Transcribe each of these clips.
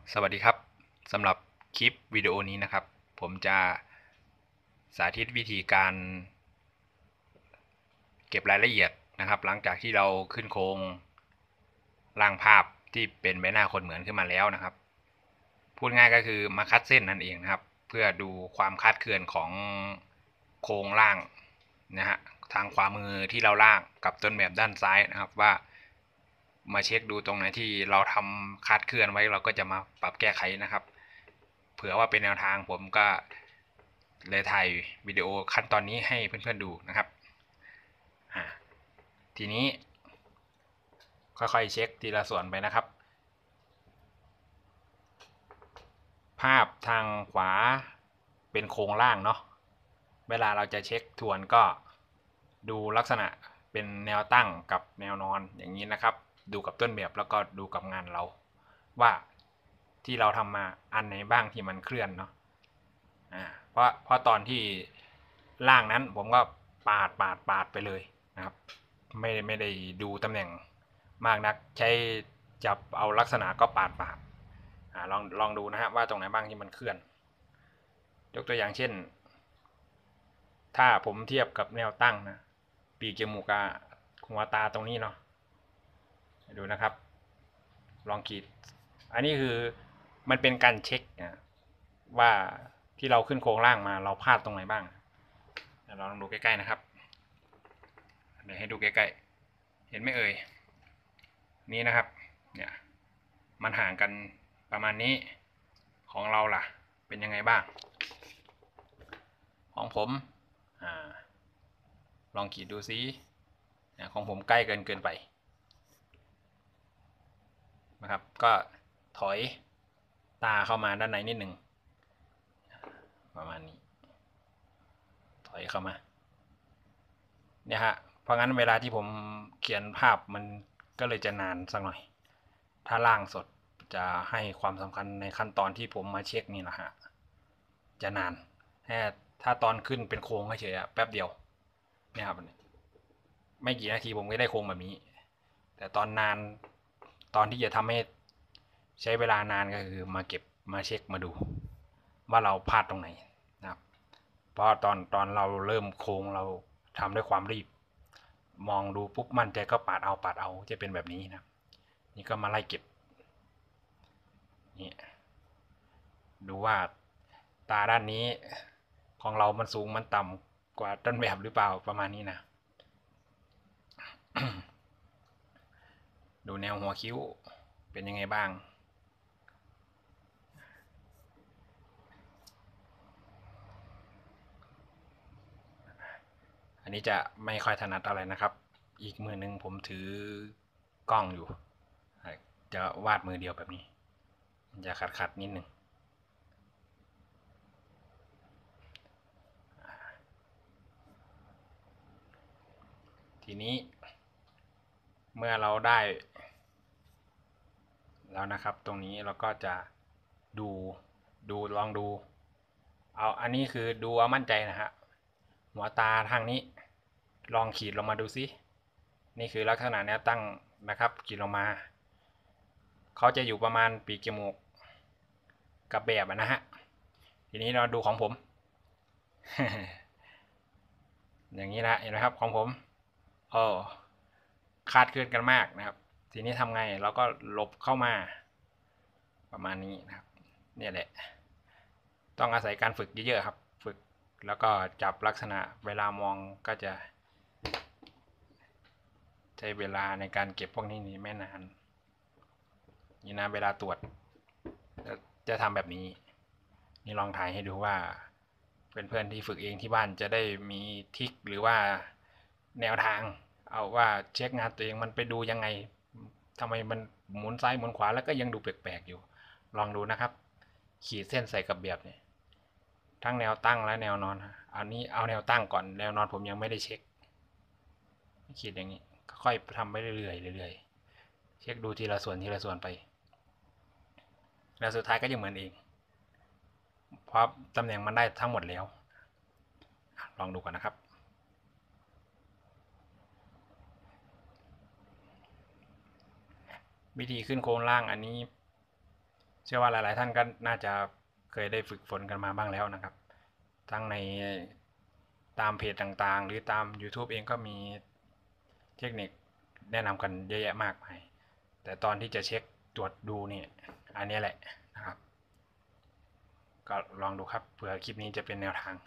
สวัสดีครับสำหรับคลิปวิดีโอนี้นะครับผมจะสาธิตวิธีการเก็บรายละเอียดนะครับหลังจากที่เราขึ้นโครงร่างภาพที่เป็นใบหน้าคนเหมือนขึ้นมาแล้วนะครับพูดง่ายก็คือมาคัดเส้นนั่นเองนะครับเพื่อดูความคลาดเคลื่อนของโครงร่างนะฮะทางขวามือที่เราล่างกับต้นแบบด้านซ้ายนะครับว่ามาเช็คดูตรงไหนที่เราทำคลาดเคลื่อนไว้เราก็จะมาปรับแก้ไขนะครับเผื่อว่าเป็นแนวทางผมก็เลยถ่ายวิดีโอขั้นตอนนี้ให้เพื่อนๆดูนะครับทีนี้ค่อยๆเช็คทีละส่วนไปนะครับภาพทางขวาเป็นโครงล่างเนาะเวลาเราจะเช็คทวนก็ดูลักษณะเป็นแนวตั้งกับแนวนอนอย่างนี้นะครับดูกับต้นแบบแล้วก็ดูกับงานเราว่าที่เราทำมาอันไหนบ้างที่มันเคลื่อนเนาะเพราะตอนที่ล่างนั้นผมก็ปาดไปเลยนะครับไม่ได้ดูตำแหน่งมากนักใช้จับเอาลักษณะก็ปาดลองดูนะฮะว่าตรงไหนบ้างที่มันเคลื่อนยกตัวอย่างเช่นถ้าผมเทียบกับแนวตั้งนะปีกจมูกกับหัวตาตรงนี้เนาะดูนะครับลองขีดอันนี้คือมันเป็นการเช็คนะว่าที่เราขึ้นโครงล่างมาเราพลาดตรงไหนบ้างเราลองดูใกล้ๆนะครับเดี๋ยวให้ดูใกล้ๆเห็นไหมเอ่ยนี่นะครับเนี่ยมันห่างกันประมาณนี้ของเราล่ะเป็นยังไงบ้างของผมลองขีดดูซิของผมใกล้เกินไปนะครับก็ถอยตาเข้ามาด้านในนิดหนึ่งประมาณนี้ถอยเข้ามาเนี่ยฮะเพราะงั้นเวลาที่ผมเขียนภาพมันก็เลยจะนานสักหน่อยถ้าล่างสดจะให้ความสำคัญในขั้นตอนที่ผมมาเช็คนี่แหละฮะจะนานถ้าตอนขึ้นเป็นโค้งเฉยๆแป๊บเดียวเนี่ยครับไม่กี่นาทีผมก็ได้โค้งแบบนี้แต่ตอนนานตอนที่จะทำให้ใช้เวลานานก็คือมาเก็บมาเช็คมาดูว่าเราพลาดตรงไหนนะครับเพราะตอนเราเริ่มโค้งเราทำด้วยความรีบมองดูปุ๊บมั่นใจก็ปาดเอาจะเป็นแบบนี้นะนี่ก็มาไล่เก็บนี่ดูว่าตาด้านนี้ของเรามันสูงมันต่ำกว่าต้นแบบหรือเปล่าประมาณนี้นะ ดูแนวหัวคิ้วเป็นยังไงบ้างอันนี้จะไม่ค่อยถนัดอะไรนะครับอีกมือหนึ่งผมถือกล้องอยู่จะวาดมือเดียวแบบนี้จะขัดนิดหนึ่งทีนี้เมื่อเราได้แล้วนะครับตรงนี้เราก็จะดูลองดูเอาอันนี้คือดูเอามั่นใจนะฮะหัวตาทางนี้ลองขีดลงมาดูซินี่คือลักษณะแนวตั้งนะครับขีดลงมาเขาจะอยู่ประมาณปีกจมูกกับแบบนะฮะทีนี้เราดูของผม อย่างนี้นะเห็นไหมครับของผมโอ้คาดเคลื่อนกันมากนะครับทีนี้ทำไงเราก็หลบเข้ามาประมาณนี้นะครับเนี่ยแหละต้องอาศัยการฝึกเยอะๆครับฝึกแล้วก็จับลักษณะเวลามองก็จะใช้เวลาในการเก็บพวกนี้ไม่นานนี่นะเวลาตรวจจะทำแบบนี้นี่ลองถ่ายให้ดูว่าเพื่อนๆที่ฝึกเองที่บ้านจะได้มีทริคหรือว่าแนวทางเอาว่าเช็คงานตัวเองมันไปดูยังไงทำไมมันหมุนซ้ายหมุนขวาแล้วก็ยังดูแปลกๆอยู่ลองดูนะครับขีดเส้นใส่กับแบบเนี่ยทั้งแนวตั้งและแนวนอนอันนี้เอาแนวตั้งก่อนแนวนอนผมยังไม่ได้เช็คขีดอย่างนี้ค่อยทำไปเรื่อยๆเรื่อยๆเช็คดูทีละส่วนไปแล้วสุดท้ายก็จะเหมือนเองเพราะตำแหน่งมันได้ทั้งหมดแล้วลองดูก่อนนะครับวิธีขึ้นโครงล่างอันนี้เชื่อว่าหลายๆท่านก็น่าจะเคยได้ฝึกฝนกันมาบ้างแล้วนะครับทั้งในตามเพจต่างๆหรือตาม YouTube เองก็มีเทคนิคแนะนำกันเยอะแยะมากมายแต่ตอนที่จะเช็คตรวจดูนี่อันนี้แหละนะครับก็ลองดูครับเผื่อคลิปนี้จะเป็นแนวทาง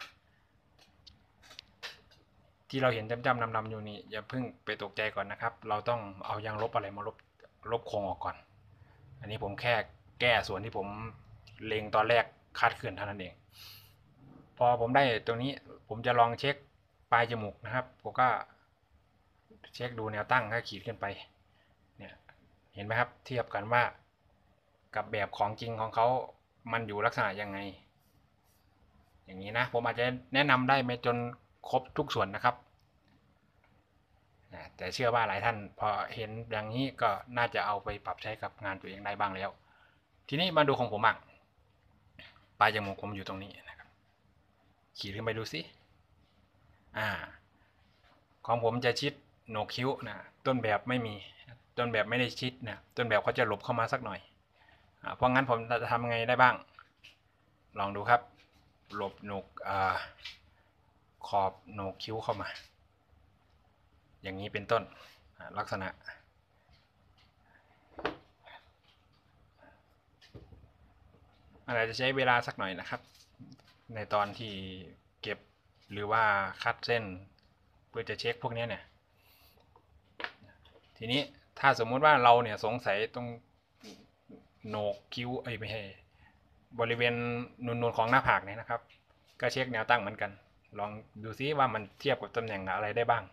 ที่เราเห็นจ้ำๆดำๆอยู่นี่อย่าเพิ่งไปตกใจก่อนนะครับเราต้องเอายางลบอะไรมาลบโครงออกก่อนอันนี้ผมแค่แก้ส่วนที่ผมเล็งตอนแรกคาดเคลื่อนเท่านั้นเองพอผมได้ตรงนี้ผมจะลองเช็คปลายจมูกนะครับผมก็เช็คดูแนวตั้งก็ขีดขึ้นไปเนี่ยเห็นไหมครับเทียบกันว่ากับแบบของจริงของเขามันอยู่ลักษณะยังไงอย่างนี้นะผมอาจจะแนะนำได้ไม่จนครบทุกส่วนนะครับแต่เชื่อว่าหลายท่านพอเห็นอย่างนี้ก็น่าจะเอาไปปรับใช้กับงานตัวเองได้บ้างแล้วทีนี้มาดูของผมบ้างปลายจมูกผมอยู่ตรงนี้นะครับขีดขึ้นไปดูสิของผมจะชิดโหนกคิ้วนะต้นแบบไม่มีต้นแบบไม่ได้ชิดนะต้นแบบเขาจะหลบเข้ามาสักหน่อยเพราะงั้นผมจะทำไงได้บ้างลองดูครับหลบโหนกขอบโหนกคิ้วเข้ามาอย่างนี้เป็นต้นลักษณะอาจจะใช้เวลาสักหน่อยนะครับในตอนที่เก็บหรือว่าคัดเส้นเพื่อจะเช็คพวกนี้เนี่ยทีนี้ถ้าสมมุติว่าเราเนี่ยสงสัยตรงโหนกคิ้วไม่ใช่บริเวณนูนๆของหน้าผากเนี่ยนะครับก็เช็คแนวตั้งเหมือนกันลองดูซิว่ามันเทียบกับตำแหน่งอะไรได้บ้าง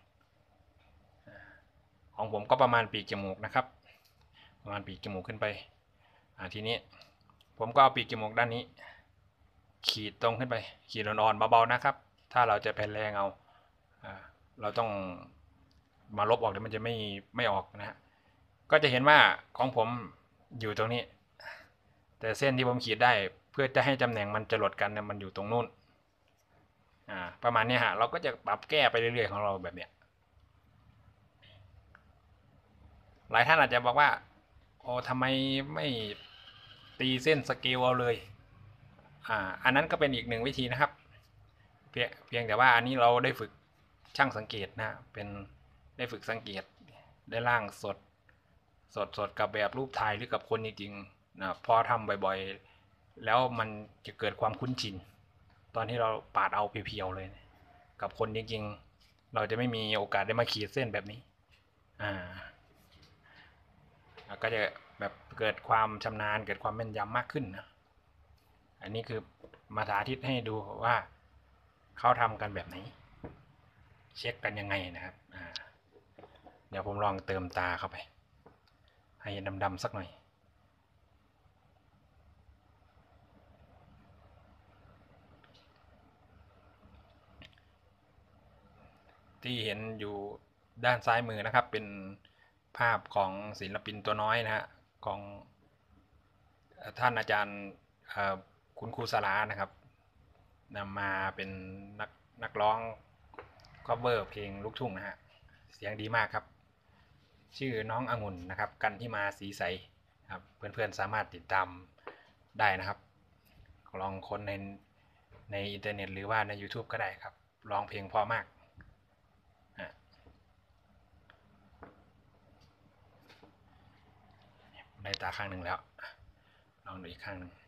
ของผมก็ประมาณปีกจมูกนะครับประมาณปีกจมูกขึ้นไปทีนี้ผมก็เอาปีกจมูกด้านนี้ขีดตรงขึ้นไปขีดอ่อนๆเบาๆนะครับถ้าเราจะแผ่นแรงเอาเราต้องมาลบออกเดี๋ยวมันจะไม่ออกนะฮะก็จะเห็นว่าของผมอยู่ตรงนี้แต่เส้นที่ผมขีดได้เพื่อจะให้ตำแหน่งมันจรดกันเนี่ยมันอยู่ตรงนู้นประมาณนี้ฮะเราก็จะปรับแก้ไปเรื่อยๆของเราแบบเนี้ยหลายท่านอาจจะบอกว่าโอ้ทำไมไม่ตีเส้นสเกลเอาเลยอันนั้นก็เป็นอีกหนึ่งวิธีนะครับเพียงแต่ว่าอันนี้เราได้ฝึกช่างสังเกตนะเป็นได้ฝึกสังเกตได้ร่างสดกับแบบรูปถ่ายหรือกับคนจริงๆนะพอทำบ่อยๆแล้วมันจะเกิดความคุ้นชินตอนที่เราปาดเอาเพียวๆเลยกับคนจริงๆเราจะไม่มีโอกาสได้มาขีดเส้นแบบนี้ก็จะแบบเกิดความชำนาญเกิดความแม่นยำมากขึ้นนะอันนี้คือมาสาธิตให้ดูว่าเขาทำกันแบบไหนเช็คกันยังไงนะครับเดี๋ยวผมลองเติมตาเข้าไปให้ดำๆสักหน่อยที่เห็นอยู่ด้านซ้ายมือนะครับเป็นภาพของศิลปินตัวน้อยนะฮะของท่านอาจารย์คุณครูสลานะครับนำมาเป็นนักร้องcoverเพลงลูกทุ่งนะฮะเสียงดีมากครับชื่อน้ององุ่นนะครับกันที่มาสีใสครับเพื่อนๆสามารถติดตามได้นะครับลองค้นในอินเทอร์เน็ตหรือว่าใน YouTube ก็ได้ครับร้องเพลงเพราะมากได้ตาข้างหนึ่งแล้วลองดูอีกข้างหนึ่ง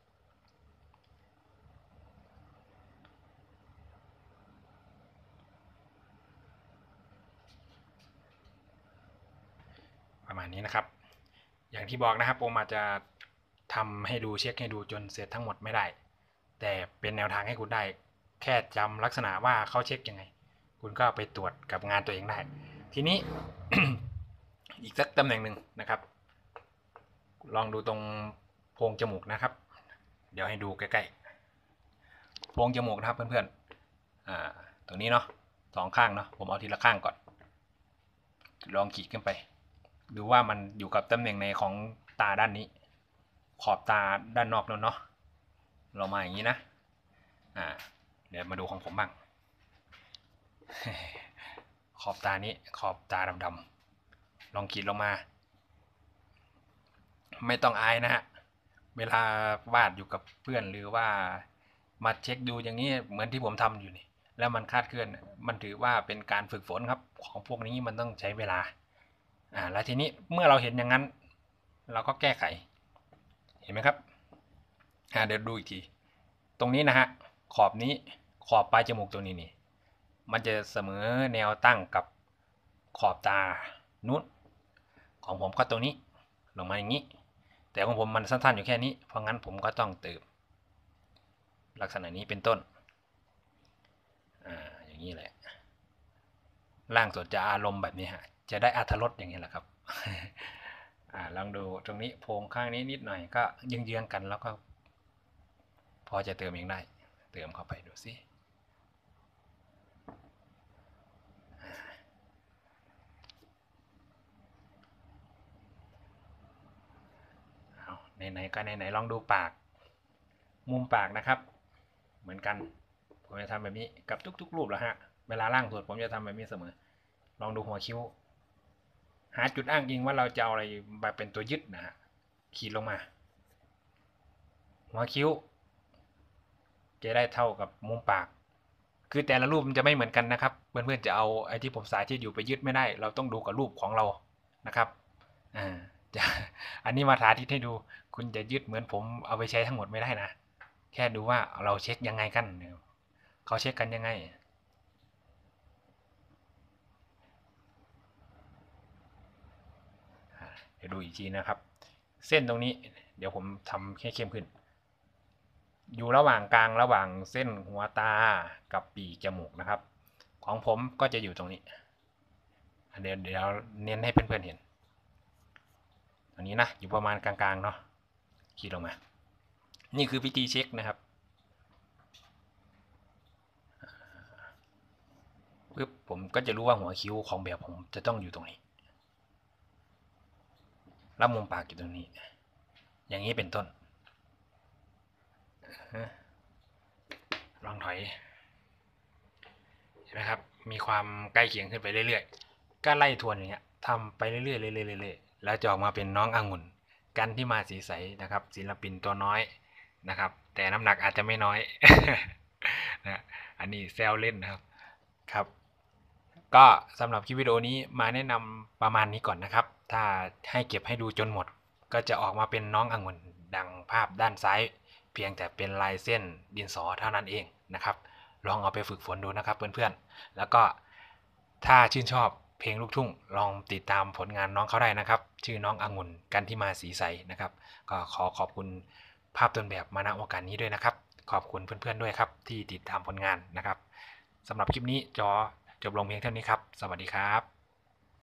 ประมาณนี้นะครับอย่างที่บอกนะครับผมอาจจะทำให้ดูเช็คให้ดูจนเสร็จทั้งหมดไม่ได้แต่เป็นแนวทางให้คุณได้แค่จำลักษณะว่าเขาเช็คยังไงคุณก็ไปตรวจกับงานตัวเองได้ทีนี้ อีกสักตำแหน่งหนึ่งนะครับลองดูตรงโพรงจมูกนะครับเดี๋ยวให้ดูใกล้ๆโพรงจมูกนะครับเพื่อนๆตรงนี้เนาะสองข้างเนาะผมเอาทีละข้างก่อนลองขีดขึ้นไปดูว่ามันอยู่กับตำแหน่งในของตาด้านนี้ขอบตาด้านนอกนู้นเนาะเรามาอย่างนี้นะเดี๋ยวมาดูของผมบ้างขอบตานี้ขอบตาดำๆลองขีดลงมาไม่ต้องอายนะฮะเวลาวาดอยู่กับเพื่อนหรือว่ามาเช็คดูอย่างนี้เหมือนที่ผมทำอยู่นี่แล้วมันคลาดเคลื่อนมันถือว่าเป็นการฝึกฝนครับของพวกนี้มันต้องใช้เวลาแล้วทีนี้เมื่อเราเห็นอย่างนั้นเราก็แก้ไขเห็นไหมครับเดี๋ยวดูอีกทีตรงนี้นะฮะขอบนี้ขอบปลายจมูกตรงนี้นี่มันจะเสมอแนวตั้งกับขอบตานุ้นของผมก็ตรงนี้ลงมาอย่างนี้แต่ของผมมันสั้นๆอยู่แค่นี้เพราะงั้นผมก็ต้องเติมลักษณะนี้เป็นต้นอย่างนี้แหละร่างสดจะอารมณ์แบบนี้ฮะจะได้อรรถรสอย่างนี้แหละครับลองดูตรงนี้โพรงข้างนี้นิดหน่อยก็เยื้องๆกันแล้วก็พอจะเติมเองได้เติมเข้าไปดูสิไหนๆก็ไหนๆลองดูปากมุมปากนะครับเหมือนกันผมจะทำแบบนี้กับทุกๆรูปแล้วฮะเวลาล่างสุดผมจะทำแบบนี้เสมอลองดูหัวคิ้วหาจุดอ้างอิงว่าเราจะเอาอะไรมาเป็นตัวยึดนะฮะขีดลงมาหัวคิ้วจะได้เท่ากับมุมปากคือแต่ละรูปมันจะไม่เหมือนกันนะครับเพื่อนๆจะเอาไอ้ที่ผมสาธิตอยู่ไปยึดไม่ได้เราต้องดูกับรูปของเรานะครับจะอันนี้มาสาธิตให้ดูคุณจะยึดเหมือนผมเอาไปใช้ทั้งหมดไม่ได้นะแค่ดูว่าเราเช็คยังไงกันเขาเช็คกันยังไงเดี๋ยวดูอีกทีนะครับเส้นตรงนี้เดี๋ยวผมทำให้เข้มขึ้นอยู่ระหว่างกลางระหว่างเส้นหัวตากับปีกจมูกนะครับของผมก็จะอยู่ตรงนี้เดี๋ยวเน้นให้เพื่อนๆเห็นตรงนี้นะอยู่ประมาณกลางๆเนาะขีดลงมานี่คือวิธีเช็คนะครับปึ๊บผมก็จะรู้ว่าหัวคิ้วของแบบผมจะต้องอยู่ตรงนี้แล้วมุมปากอยู่ตรงนี้อย่างนี้เป็นต้นลองถอยเห็นไหมครับมีความใกล้เคียงขึ้นไปเรื่อยๆก็ไล่ทวนอย่างเงี้ยทำไปเรื่อยๆเรื่อยๆแล้วจะออกมาเป็นน้ององุ่นกันที่มาสีใสนะครับศิลปินตัวน้อยนะครับแต่น้ำหนักอาจจะไม่น้อยนะอันนี้แซวเล่นนะครับครับก็สำหรับคลิปวิดีโอนี้มาแนะนำประมาณนี้ก่อนนะครับถ้าให้เก็บให้ดูจนหมดก็จะออกมาเป็นน้ององุ่นดังภาพด้านซ้ายเพียงแต่เป็นลายเส้นดินสอเท่านั้นเองนะครับลองเอาไปฝึกฝนดูนะครับเพื่อนๆแล้วก็ถ้าชื่นชอบเพลงลูกทุ่งลองติดตามผลงานน้องเขาได้นะครับชื่อน้ององุ่นกันที่มาสีใสนะครับก็ขอบคุณภาพต้นแบบมาณโอกาสนี้ด้วยนะครับขอบคุณเพื่อนๆด้วยครับที่ติดตามผลงานนะครับสำหรับคลิปนี้จบลงเพียงเท่านี้ครับสวัสดีครับ